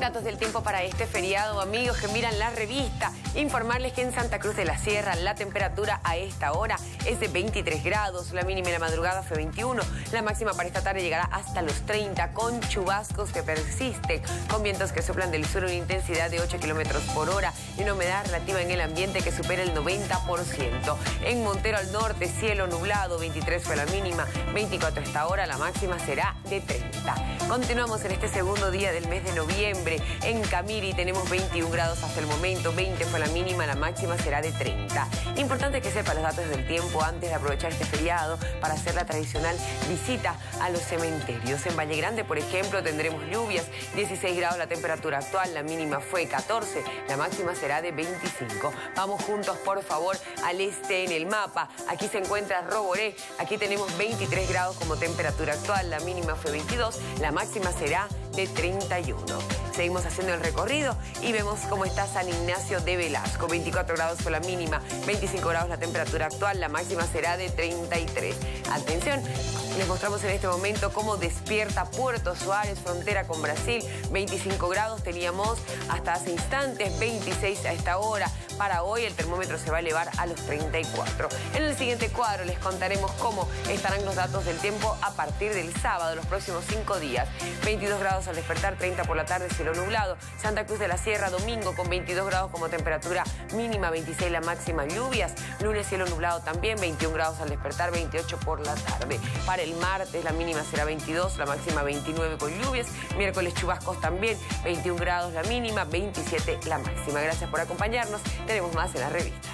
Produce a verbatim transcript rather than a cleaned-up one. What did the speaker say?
Datos del tiempo para este feriado, amigos que miran la revista. Informarles que en Santa Cruz de la Sierra la temperatura a esta hora es de veintitrés grados, la mínima en la madrugada fue veintiuno, la máxima para esta tarde llegará hasta los treinta, con chubascos que persisten, con vientos que soplan del sur a una intensidad de ocho kilómetros por hora y una humedad relativa en el ambiente que supera el noventa por ciento. En Montero al norte, cielo nublado, veintitrés fue la mínima, veinticuatro a esta hora, la máxima será de treinta. Continuamos en este segundo día del mes de noviembre. En Camiri tenemos veintiún grados hasta el momento, veinte fue la mínima, la máxima será de treinta. Importante que sepa los datos del tiempo antes de aprovechar este feriado para hacer la tradicional visita a los cementerios. En Valle Grande, por ejemplo, tendremos lluvias, dieciséis grados la temperatura actual, la mínima fue catorce, la máxima será de veinticinco. Vamos juntos, por favor, al este en el mapa. Aquí se encuentra Roboré, aquí tenemos veintitrés grados como temperatura actual, la mínima fue veintidós, la máxima será de treinta y uno. Seguimos haciendo el recorrido y vemos cómo está San Ignacio de Velasco. veinticuatro grados fue la mínima, veinticinco grados la temperatura actual, la máxima será de treinta y tres. Atención, les mostramos en este momento cómo despierta Puerto Suárez, frontera con Brasil. veinticinco grados teníamos hasta hace instantes, veintiséis a esta hora. Para hoy el termómetro se va a elevar a los treinta y cuatro. En el siguiente cuadro les contaremos cómo estarán los datos del tiempo a partir del sábado, los próximos cinco días. veintidós grados al despertar, treinta por la tarde, cielo nublado. Santa Cruz de la Sierra, domingo con veintidós grados como temperatura mínima, veintiséis la máxima, lluvias. Lunes, cielo nublado también, veintiún grados al despertar, veintiocho por la tarde. Para el martes la mínima será veintidós, la máxima veintinueve con lluvias. Miércoles chubascos también, veintiún grados la mínima, veintisiete la máxima. Gracias por acompañarnos. Tenemos más en la revista.